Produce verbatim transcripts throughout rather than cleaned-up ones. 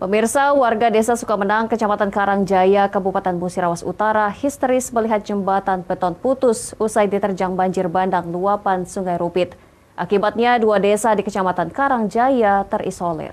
Pemirsa, warga desa Sukamenang, Kecamatan Karangjaya, Kabupaten Musirawas Utara histeris melihat jembatan beton putus usai diterjang banjir bandang luapan Sungai Rupit. Akibatnya dua desa di Kecamatan Karangjaya terisolir.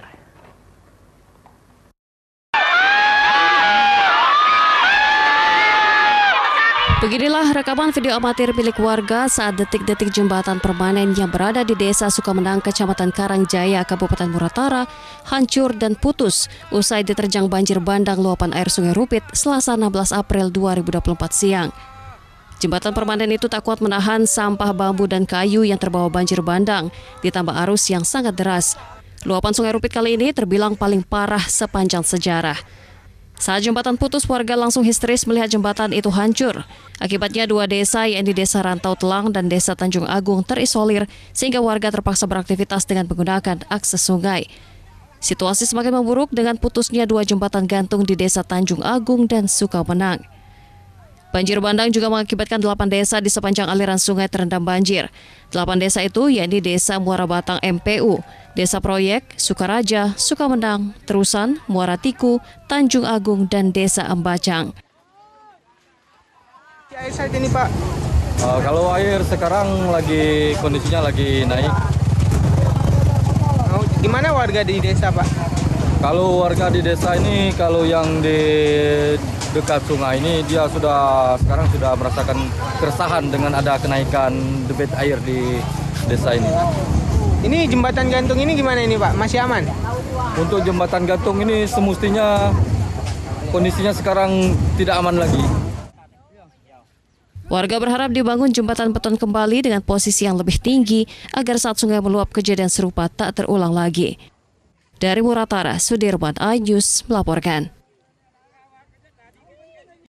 Beginilah rekaman video amatir milik warga saat detik-detik jembatan permanen yang berada di desa Sukamenang, Kecamatan Karangjaya, Kabupaten Muratara, hancur dan putus usai diterjang banjir bandang luapan air Sungai Rupit Selasa enam belas April dua ribu dua puluh empat siang. Jembatan permanen itu tak kuat menahan sampah bambu dan kayu yang terbawa banjir bandang, ditambah arus yang sangat deras. Luapan Sungai Rupit kali ini terbilang paling parah sepanjang sejarah. Saat jembatan putus, warga langsung histeris melihat jembatan itu hancur. Akibatnya dua desa, yakni Desa Rantau Telang dan Desa Tanjung Agung terisolir, sehingga warga terpaksa beraktivitas dengan menggunakan akses sungai. Situasi semakin memburuk dengan putusnya dua jembatan gantung di Desa Tanjung Agung dan Sukamenang. Banjir bandang juga mengakibatkan delapan desa di sepanjang aliran sungai terendam banjir. Delapan desa itu yakni Desa Muara Batang M P U, Desa Proyek, Sukaraja, Sukamenang, Terusan, Muara Tiku, Tanjung Agung, dan Desa Embacang. Air saat ini, Pak? Uh, kalau air sekarang lagi kondisinya lagi naik. Oh, gimana warga di desa, Pak? Kalau warga di desa ini, kalau yang di dekat sungai ini, dia sudah sekarang sudah merasakan keresahan dengan ada kenaikan debit air di desa ini. Ini jembatan gantung ini gimana ini, Pak? Masih aman? Untuk jembatan gantung ini semestinya kondisinya sekarang tidak aman lagi. Warga berharap dibangun jembatan beton kembali dengan posisi yang lebih tinggi agar saat sungai meluap kejadian serupa tak terulang lagi. Dari Muratara, Sudirman Ayus melaporkan.